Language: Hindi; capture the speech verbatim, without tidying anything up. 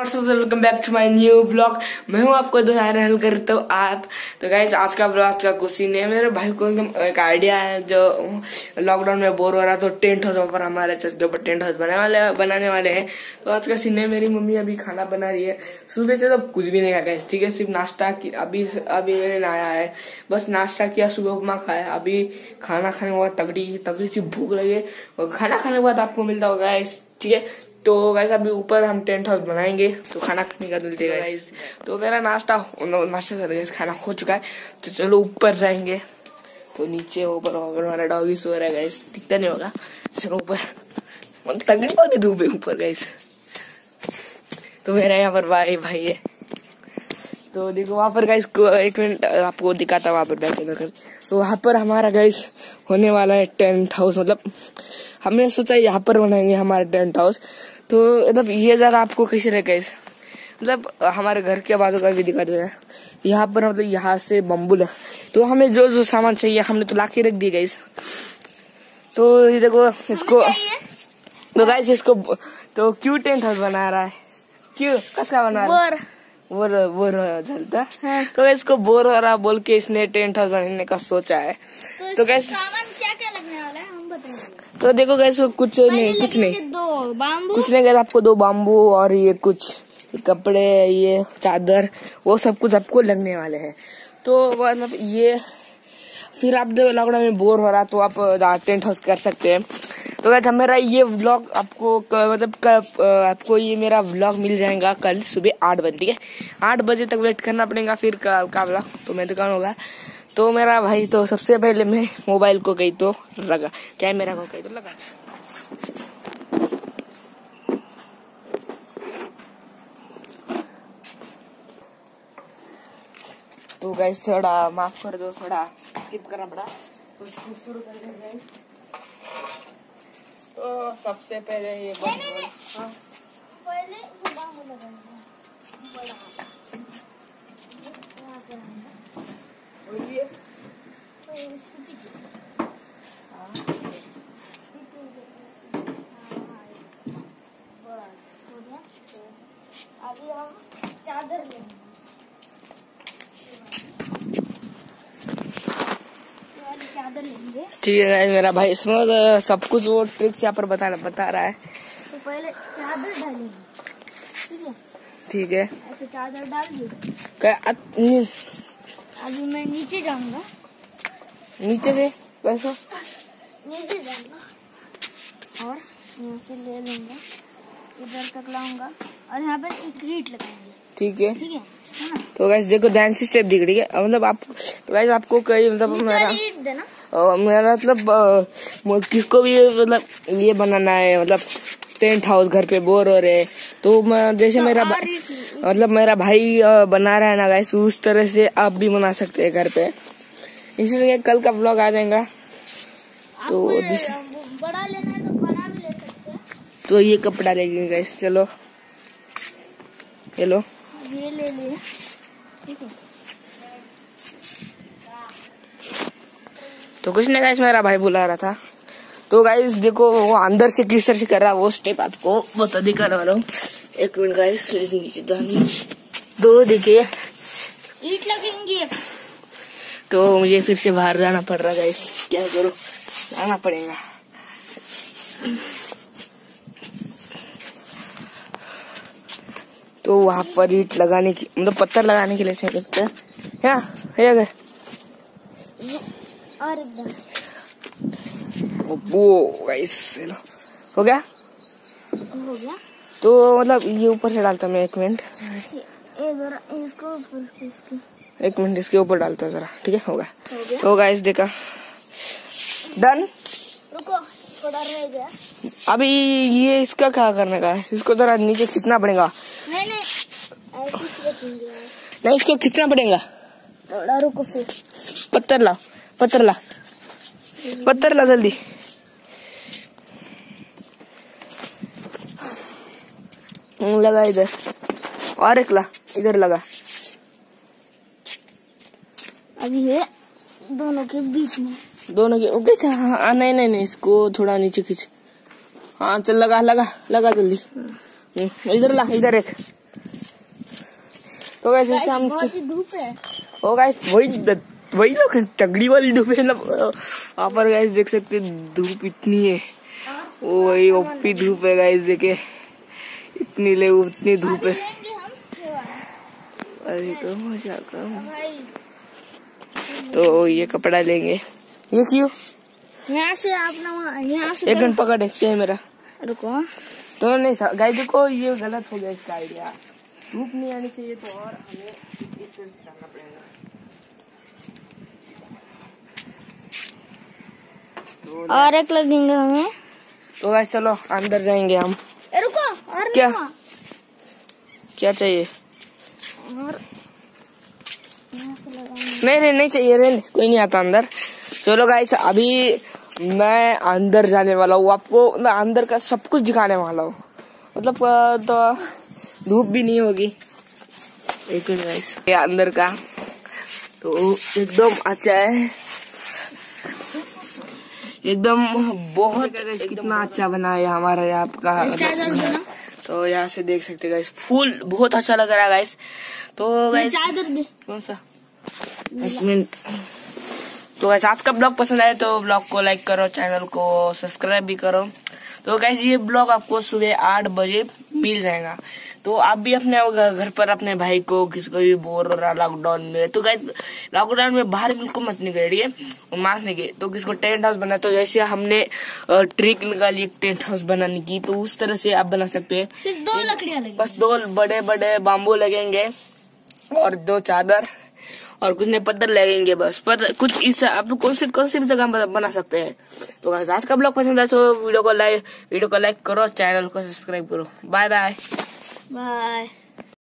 Welcome back to my new blog. मैं हूँ आपको दो हैंडल करता हूँ आप। तो गाइस आज का ब्लॉग का कुछ नहीं है। मेरे भाई को एक आइडिया है, जो लॉकडाउन में बोर हो रहा तो टेंट हाउस पर हमारे जो टेंट हाउस बनाने वाले बनाने वाले हैं। तो आज का सीन है, मेरी मम्मी अभी खाना बना रही है। सुबह से तो कुछ भी नहीं खाया, ठीक है, सिर्फ नाश्ता की। अभी अभी मैंने नहाया है, बस नाश्ता किया, सुबह उपमा खाया। अभी खाना खाने के बाद तगड़ी तगड़ी सी भूख लगे और खाना खाने के बाद आपको मिलता होगा, ठीक है। तो गाइस अभी ऊपर हम टेंट हाउस बनाएंगे, तो खाना खाने का मिलते गाइस। तो मेरा नाश्ता नाश्ता कर गया, खाना हो चुका है। तो चलो ऊपर जाएंगे। तो नीचे ऊपर हमारा डॉगी सो रहा है गाइस, दिखता नहीं होगा। चलो ऊपर, तगड़ी वाली धूप है ऊपर गाइस। तो मेरा यहाँ पर भाई भाई है। तो देखो वहां पर गाइस, एक मिनट आपको दिखाता वहां पर बैठे कर। तो वहां पर हमारा गाइस होने वाला है टेंट हाउस। मतलब हमने सोचा यहाँ पर बनाएंगे हमारा टेंट हाउस। तो मतलब ये जगह आपको कैसे रहे गाइस, मतलब हमारे घर के बाजू का भी दिखा दे रहा है। यहाँ पर मतलब यहाँ से बम्बुल है, तो हमें जो जो सामान चाहिए हमने तो लाके रख दिया गाइस। तो ये देखो इसको, तो गाइस इसको तो क्यों टेंट हाउस बना रहा है, क्यों कसका बना रहा है, बोर बोर चलता है। तो इसको बोर हो रहा बोल के इसने टेंट हाउस बनाने का सोचा है। तो, तो गैस सामान क्या क्या लगने वाला है हम बताएंगे। तो देखो गैस कुछ नहीं कुछ नहीं दो बाम्बू कुछ नहीं गैस, आपको दो बाम्बू और ये कुछ कपड़े, ये चादर, वो सब कुछ आपको लगने वाले हैं। तो मतलब ये फिर आप लॉकडाउन में बोर हो रहा तो आप टेंट हाउस कर सकते हैं। तो गाइस मेरा ये व्लॉग आपको मतलब कब आपको ये मेरा व्लॉग मिल जाएगा कल सुबह आठ बजे, ठीक है। आठ बजे तक वेट करना पड़ेगा फिर का, का व्लॉग तो मैं दुकान होगा। तो मेरा भाई तो सबसे पहले मैं मोबाइल को गई तो लगा, कैमरा को गई तो लगा। तो गाइस थोड़ा माफ कर दो, थोड़ा स्किप करना पड़ा। तो शुरू कर देंगे। तो सबसे पहले ये बंद हाँ पहले बाम्बू लगाएंगे बड़ा यहाँ पे बोलिए। तो इसके पीछे हाँ बस हो गया। तो अभी हम चादर लेंगे, चादर लेंगे, ठीक है। मेरा भाई इसमें सब कुछ वो ट्रिक्स यहाँ पर बता बता रहा है। तो पहले चादर डालेंगे, ठीक है ठीक है, ऐसे चादर डाल दीजिए। क्या अभी मैं नीचे जाऊंगा, नीचे से वैसा नीचे जाऊंगा और यहाँ से ले लूंगा, इधर तक लाऊंगा और यहाँ पर एक ईंट लगाएंगे, ठीक है ठीक है। तो गाइस देखो ध्यान से स्टेप दिख रही है। मतलब आप तो गाइस आपको कई मतलब मेरा मेरा मतलब किसको भी मतलब ये बनाना है, मतलब टेंट हाउस घर पे बोर हो रहे, तो मैं जैसे तो मेरा मतलब मेरा भाई बना रहा है ना गाइस, उस तरह से आप भी बना सकते हैं घर पे। इसलिए कल का व्लॉग आ जाएगा। तो बड़ा लेना है तो बड़ा भी ले सकते हैं। तो ये कपड़ा लेंगे गाइस, चलो चलो ये ले लिया, ठीक है। तो कुछ नहीं गाइस, मेरा भाई बुला रहा था। तो गाइस देखो वो अंदर से किस तरह से कर रहा है, वो स्टेप आपको बता दिखाने वाला हूँ। एक मिनट गाइस, नीचे दो देखिए ईंट लगेंगी। तो मुझे फिर से बाहर जाना पड़ रहा गाइस, क्या करो, जाना पड़ेगा। तो वहां पर ईंट लगाने की मतलब पत्थर लगाने के लिए चाहिए क्या है और एकदम वो गाइस हो गया हो गया। तो मतलब ये ऊपर से डालता मैं, एक मिनट इसको इसको एक मिनट इसके ऊपर डालता जरा, ठीक है। होगा हो तो गाइस देखा डन। रुको थोड़ा रह गया। अभी ये इसका क्या करने का है, इसको जरा नीचे खींचना पड़ेगा। नहीं नहीं ऐसे नहीं इसको खींचना पड़ेगा थोड़ा, रुको फिर पत्थर ला पत्थर ला पत्थर ला जल्दी। लगा इधर और एक ला, इधर लगा। अभी है दोनों के बीच में, दोनों के ओके। हाँ नहीं नहीं नहीं इसको थोड़ा नीचे खींच। हाँ चल लगा लगा लगा जल्दी। इधर ला, इधर एक तो गाइस जैसे हम बहुत ही धूप है। ओ गाइस वही वही लोग तगड़ी वाली धूप है ना वहाँ पर गाइस, देख सकते धूप इतनी है। ओ वही ओपी धूप है गाइस, देखे इतनी ले उतनी धूप है। अरे तो मजा करो। तो ये कपड़ा लेंगे। ये क्यों? यहाँ से आप ना यहाँ से एक घंटा पकड़ देखते है मेरा। रुको तो नहीं गाइस देखो ये गलत हो गया इसका आइडिया। धूप नहीं आनी चाहिए तो और हमें इस तरह से करना पड़ेगा। तो और एक लगेंगे हमें। तो गाइस चलो अंदर जाएंगे हम। ए, रुको और क्या नहीं क्या चाहिए? और यहाँ से लगाएंगे। नहीं नहीं नहीं चाहिए रे, कोई नहीं आता अंदर। चलो गाइस अभी मैं अंदर जाने वाला हूँ, आपको मैं अंदर का सब कुछ दिखाने वाला हूँ। मतलब तो धूप भी नहीं होगी। एक मिनट गाइस, ये अंदर का तो एकदम अच्छा है, एकदम बहुत कितना अच्छा बना है हमारा यहाँ का। तो यहाँ से देख सकते हैं गाइस, फूल बहुत अच्छा लग रहा है गाइस। तो गाइस कौन सा एक मिनट। तो गाइस आज का ब्लॉग पसंद आए तो ब्लॉग को लाइक करो, चैनल को सब्सक्राइब भी करो। तो गाइस ये ब्लॉग आपको सुबह आठ बजे मिल जाएगा। तो आप भी अपने घर पर अपने भाई को किसी को भी बोर हो रहा लॉकडाउन में, तो गाइस लॉकडाउन में बाहर बिल्कुल मत निकलिए, मास्क निकले। तो किसको टेंट हाउस बना, तो जैसे हमने ट्रिक निकाली एक टेंट हाउस बनाने की, तो उस तरह से आप बना सकते हैं। सिर्फ दो लकड़ियां लगेंगी, बस दो बड़े बड़े बाम्बू लगेंगे और दो चादर और कुछ नहीं पत्थर लगेंगे बस। पर कुछ इस आप लोग कौन से कौन सी भी जगह बना सकते हैं। तो आज का ब्लॉग पसंद है तो वीडियो को लाइक वीडियो को लाइक करो, चैनल को सब्सक्राइब करो। Bye bye bye.